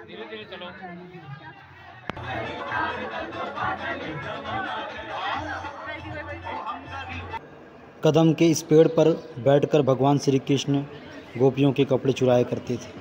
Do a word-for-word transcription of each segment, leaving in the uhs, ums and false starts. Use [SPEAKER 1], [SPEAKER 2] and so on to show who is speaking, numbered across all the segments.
[SPEAKER 1] धीरे धीरे चलो।
[SPEAKER 2] कदम के इस पेड़ पर बैठकर भगवान श्री कृष्ण गोपियों के कपड़े चुराया करते थे।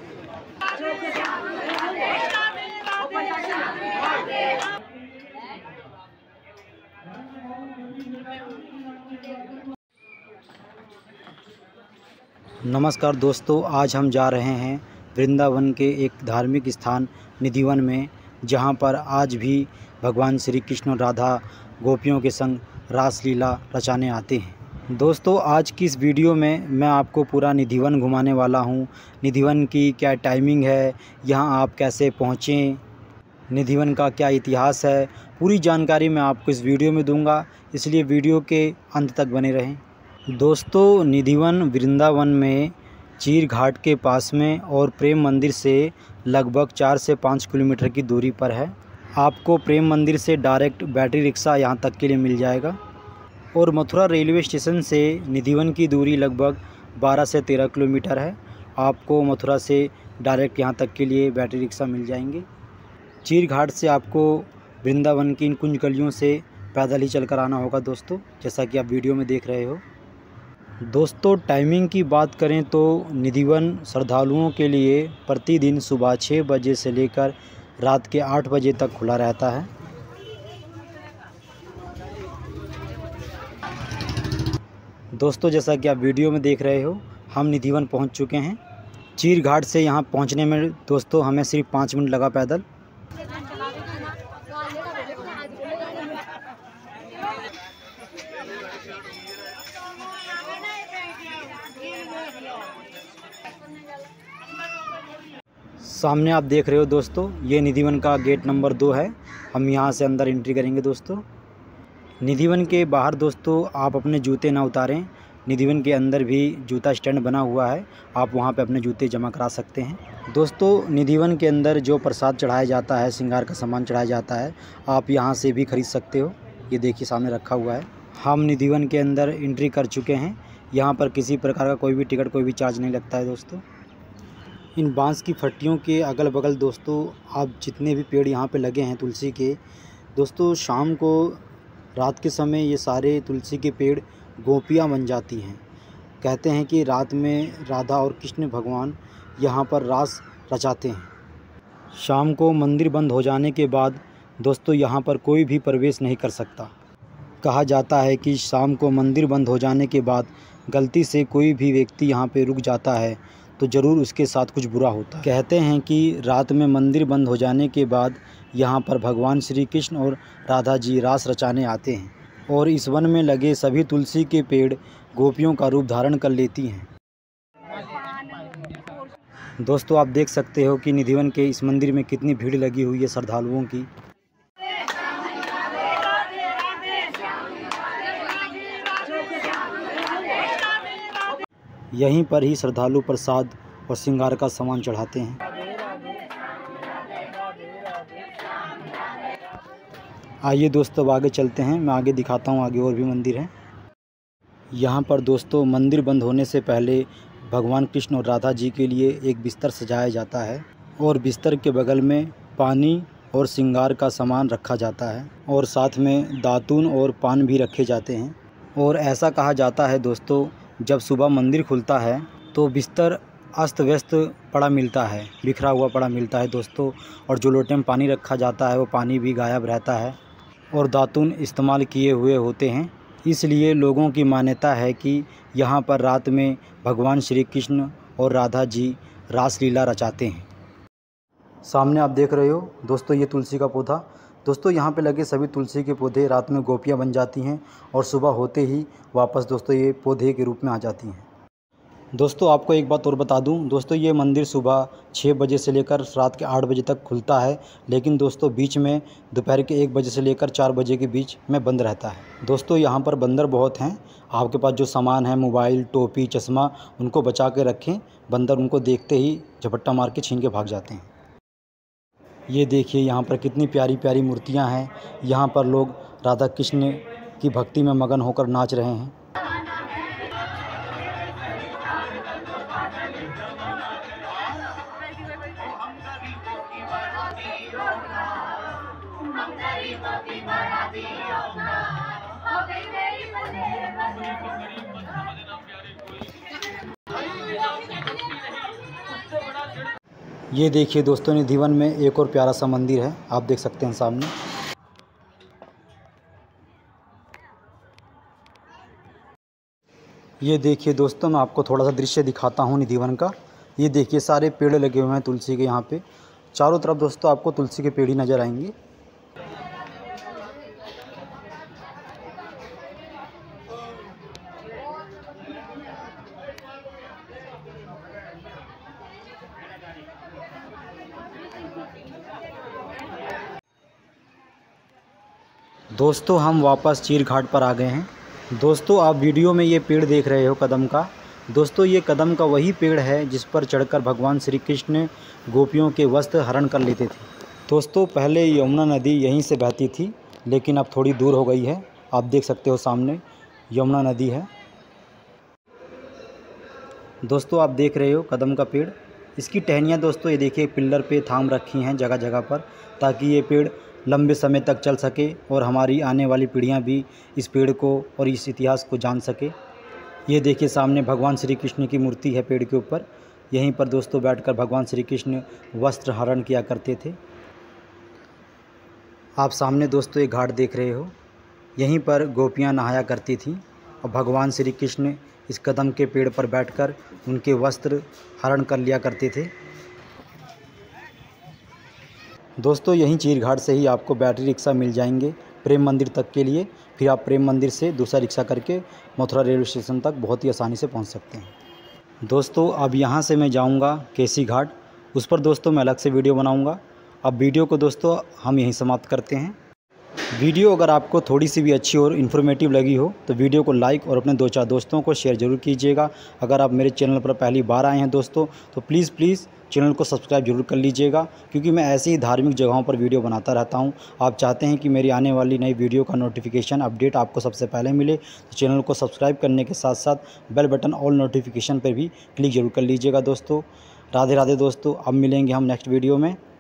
[SPEAKER 2] नमस्कार दोस्तों, आज हम जा रहे हैं वृंदावन के एक धार्मिक स्थान निधिवन में, जहां पर आज भी भगवान श्री कृष्ण और राधा गोपियों के संग रासलीला रचाने आते हैं। दोस्तों, आज की इस वीडियो में मैं आपको पूरा निधिवन घुमाने वाला हूं। निधिवन की क्या टाइमिंग है, यहां आप कैसे पहुंचें, निधिवन का क्या इतिहास है, पूरी जानकारी मैं आपको इस वीडियो में दूंगा, इसलिए वीडियो के अंत तक बने रहें। दोस्तों, निधिवन वृंदावन में चीर घाट के पास में और प्रेम मंदिर से लगभग चार से पाँच किलोमीटर की दूरी पर है। आपको प्रेम मंदिर से डायरेक्ट बैटरी रिक्शा यहाँ तक के लिए मिल जाएगा और मथुरा रेलवे स्टेशन से निधिवन की दूरी लगभग बारह से तेरह किलोमीटर है। आपको मथुरा से डायरेक्ट यहाँ तक के लिए बैटरी रिक्शा मिल जाएंगे। चीर घाट से आपको वृंदावन की इन कुंज गलियों से पैदल ही चलकर आना होगा दोस्तों, जैसा कि आप वीडियो में देख रहे हो। दोस्तों, टाइमिंग की बात करें तो निधिवन श्रद्धालुओं के लिए प्रतिदिन सुबह छः बजे से लेकर रात के आठ बजे तक खुला रहता है। दोस्तों, जैसा कि आप वीडियो में देख रहे हो, हम निधिवन पहुंच चुके हैं। चीर घाट से यहां पहुंचने में दोस्तों हमें सिर्फ पाँच मिनट लगा पैदल। सामने आप देख रहे हो दोस्तों, ये निधिवन का गेट नंबर दो है। हम यहाँ से अंदर एंट्री करेंगे दोस्तों। निधिवन के बाहर दोस्तों आप अपने जूते ना उतारें। निधिवन के अंदर भी जूता स्टैंड बना हुआ है, आप वहाँ पे अपने जूते जमा करा सकते हैं। दोस्तों, निधिवन के अंदर जो प्रसाद चढ़ाया जाता है, श्रृंगार का सामान चढ़ाया जाता है, आप यहाँ से भी खरीद सकते हो। ये देखिए सामने रखा हुआ है। हम निधिवन के अंदर एंट्री कर चुके हैं। यहाँ पर किसी प्रकार का कोई भी टिकट, कोई भी चार्ज नहीं लगता है दोस्तों। इन बांस की फट्टियों के अगल बगल दोस्तों आप जितने भी पेड़ यहाँ पे लगे हैं तुलसी के, दोस्तों शाम को रात के समय ये सारे तुलसी के पेड़ गोपियाँ बन जाती हैं। कहते हैं कि रात में राधा और कृष्ण भगवान यहाँ पर रास रचाते हैं। शाम को मंदिर बंद हो जाने के बाद दोस्तों यहाँ पर कोई भी प्रवेश नहीं कर सकता। कहा जाता है कि शाम को मंदिर बंद हो जाने के बाद गलती से कोई भी व्यक्ति यहाँ पे रुक जाता है तो ज़रूर उसके साथ कुछ बुरा होता है। कहते हैं कि रात में मंदिर बंद हो जाने के बाद यहाँ पर भगवान श्री कृष्ण और राधा जी रास रचाने आते हैं और इस वन में लगे सभी तुलसी के पेड़ गोपियों का रूप धारण कर लेती हैं। दोस्तों, आप देख सकते हो कि निधिवन के इस मंदिर में कितनी भीड़ लगी हुई है श्रद्धालुओं की। यहीं पर ही श्रद्धालु प्रसाद और श्रृंगार का सामान चढ़ाते हैं। आइए दोस्तों, अब आगे चलते हैं। मैं आगे दिखाता हूँ, आगे और भी मंदिर हैं। यहाँ पर दोस्तों मंदिर बंद होने से पहले भगवान कृष्ण और राधा जी के लिए एक बिस्तर सजाया जाता है और बिस्तर के बगल में पानी और श्रृंगार का सामान रखा जाता है और साथ में दातून और पान भी रखे जाते हैं। और ऐसा कहा जाता है दोस्तों, जब सुबह मंदिर खुलता है तो बिस्तर अस्त व्यस्त पड़ा मिलता है, बिखरा हुआ पड़ा मिलता है दोस्तों, और जो लोटे में पानी रखा जाता है वो पानी भी गायब रहता है और दातून इस्तेमाल किए हुए होते हैं। इसलिए लोगों की मान्यता है कि यहाँ पर रात में भगवान श्री कृष्ण और राधा जी रासलीला रचाते हैं। सामने आप देख रहे हो दोस्तों, ये तुलसी का पौधा। दोस्तों, यहाँ पे लगे सभी तुलसी के पौधे रात में गोपियाँ बन जाती हैं और सुबह होते ही वापस दोस्तों ये पौधे के रूप में आ जाती हैं। दोस्तों, आपको एक बात और बता दूं दोस्तों, ये मंदिर सुबह छः बजे से लेकर रात के आठ बजे तक खुलता है, लेकिन दोस्तों बीच में दोपहर के एक बजे से लेकर चार बजे के बीच में बंद रहता है। दोस्तों, यहाँ पर बंदर बहुत हैं। आपके पास जो सामान है, मोबाइल, टोपी, चश्मा, उनको बचा के रखें। बंदर उनको देखते ही झपट्टा मार के छीन के भाग जाते हैं। ये देखिए यहाँ पर कितनी प्यारी प्यारी मूर्तियाँ हैं। यहाँ पर लोग राधा कृष्ण की भक्ति में मगन होकर नाच रहे हैं। ये देखिए दोस्तों, निधिवन में एक और प्यारा सा मंदिर है, आप देख सकते हैं सामने। ये देखिए दोस्तों, मैं आपको थोड़ा सा दृश्य दिखाता हूँ निधिवन का। ये देखिए सारे पेड़ लगे हुए हैं तुलसी के, यहाँ पे चारों तरफ दोस्तों आपको तुलसी के पेड़ ही नज़र आएंगे। दोस्तों हम वापस चीर घाट पर आ गए हैं। दोस्तों आप वीडियो में ये पेड़ देख रहे हो कदम का। दोस्तों ये कदम का वही पेड़ है जिस पर चढ़कर भगवान श्री कृष्ण गोपियों के वस्त्र हरण कर लेते थे। दोस्तों पहले यमुना नदी यहीं से बहती थी, लेकिन अब थोड़ी दूर हो गई है। आप देख सकते हो सामने यमुना नदी है। दोस्तों आप देख रहे हो कदम का पेड़, इसकी टहनियाँ दोस्तों ये देखिए पिल्लर पे थाम रखी हैं जगह जगह पर, ताकि ये पेड़ लंबे समय तक चल सके और हमारी आने वाली पीढ़ियां भी इस पेड़ को और इस इतिहास को जान सके। ये देखिए सामने भगवान श्री कृष्ण की मूर्ति है पेड़ के ऊपर। यहीं पर दोस्तों बैठकर भगवान श्री कृष्ण वस्त्र हरण किया करते थे। आप सामने दोस्तों एक घाट देख रहे हो, यहीं पर गोपियां नहाया करती थीं और भगवान श्री कृष्ण इस कदम के पेड़ पर बैठकर उनके वस्त्र हरण कर लिया करते थे। दोस्तों यहीं चीर घाट से ही आपको बैटरी रिक्शा मिल जाएंगे प्रेम मंदिर तक के लिए। फिर आप प्रेम मंदिर से दूसरा रिक्शा करके मथुरा रेलवे स्टेशन तक बहुत ही आसानी से पहुंच सकते हैं। दोस्तों अब यहां से मैं जाऊंगा केसी घाट, उस पर दोस्तों मैं अलग से वीडियो बनाऊंगा। अब वीडियो को दोस्तों हम यहीं समाप्त करते हैं। वीडियो अगर आपको थोड़ी सी भी अच्छी और इन्फॉर्मेटिव लगी हो तो वीडियो को लाइक और अपने दो चार दोस्तों को शेयर ज़रूर कीजिएगा। अगर आप मेरे चैनल पर पहली बार आए हैं दोस्तों तो प्लीज़ प्लीज़ चैनल को सब्सक्राइब जरूर कर लीजिएगा, क्योंकि मैं ऐसे ही धार्मिक जगहों पर वीडियो बनाता रहता हूं। आप चाहते हैं कि मेरी आने वाली नई वीडियो का नोटिफिकेशन अपडेट आपको सबसे पहले मिले, तो चैनल को सब्सक्राइब करने के साथ साथ बेल बटन ऑल नोटिफिकेशन पर भी क्लिक जरूर कर लीजिएगा दोस्तों। राधे राधे दोस्तों, अब मिलेंगे हम नेक्स्ट वीडियो में।